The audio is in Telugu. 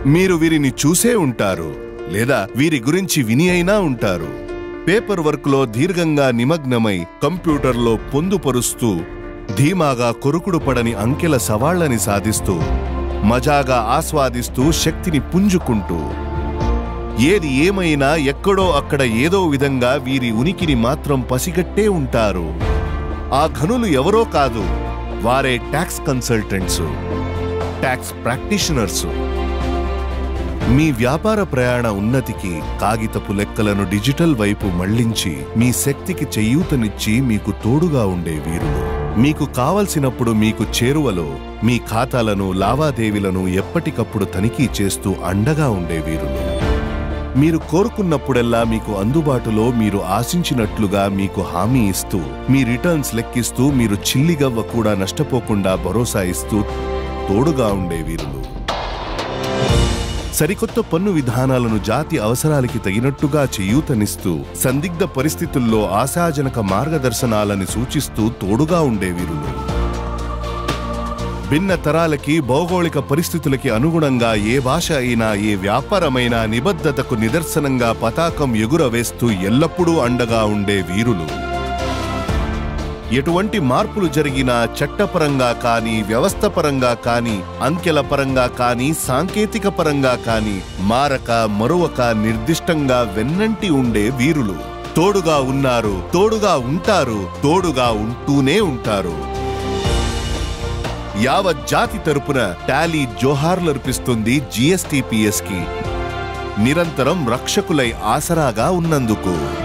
మీరు వీరిని చూసే ఉంటారు, లేదా వీరి గురించి విని అయినా ఉంటారు. పేపర్ వర్క్లో దీర్ఘంగా నిమగ్నమై కంప్యూటర్లో పొందుపరుస్తూ ధీమాగా కొరుకుడు పడని అంకెల సవాళ్లని సాధిస్తూ మజాగా ఆస్వాదిస్తూ శక్తిని పుంజుకుంటూ ఏది ఏమైనా ఎక్కడో అక్కడ ఏదో విధంగా వీరి ఉనికిని మాత్రం పసిగట్టే ఉంటారు. ఆ ఘనులు ఎవరో కాదు, వారే ట్యాక్స్ కన్సల్టెంట్స్, ట్యాక్స్ ప్రాక్టీషనర్స్. మీ వ్యాపార ప్రయాణ ఉన్నతికి కాగితపు లెక్కలను డిజిటల్ వైపు మళ్లించి మీ శక్తికి చేయూతనిచ్చి మీకు తోడుగా ఉండే వీరులు. మీకు కావలసినప్పుడు మీకు చేరువలో మీ ఖాతాలను లావాదేవీలను ఎప్పటికప్పుడు తనిఖీ చేస్తూ అండగా ఉండే వీరులు. మీరు కోరుకున్నప్పుడెల్లా మీకు అందుబాటులో మీరు ఆశించినట్లుగా మీకు హామీ ఇస్తూ మీ రిటర్న్స్ లెక్కిస్తూ మీరు చిల్లిగవ్వ కూడా నష్టపోకుండా భరోసా ఇస్తూ తోడుగా ఉండే వీరులు. సరికొత్త పన్ను విధానాలను జాతి అవసరాలకి తగినట్టుగా చేయూతనిస్తూ సందిగ్ధ పరిస్థితుల్లో ఆశాజనక మార్గదర్శనాలని సూచిస్తూ తోడుగా ఉండే వీరులు. భిన్న తరాలకి భౌగోళిక పరిస్థితులకి అనుగుణంగా ఏ భాష అయినా ఏ వ్యాపారమైనా నిబద్ధతకు నిదర్శనంగా పతాకం ఎగురవేస్తూ ఎల్లప్పుడూ అండగా ఉండే వీరులు. ఎటువంటి మార్పులు జరిగినా చట్టపరంగా కానీ వ్యవస్థపరంగా కానీ అంకెల పరంగా కానీ సాంకేతిక పరంగా కానీ మారక మరువక నిర్దిష్టంగా వెన్నంటి ఉండే వీరులు. తోడుగా ఉన్నారు, తోడుగా ఉంటారు, తోడుగా ఉంటూనే ఉంటారు. యావత్ జాతి తరపున టాలీ జోహార్లర్పిస్తుంది GSTPS కి, నిరంతరం రక్షకులై ఆసరాగా ఉన్నందుకు.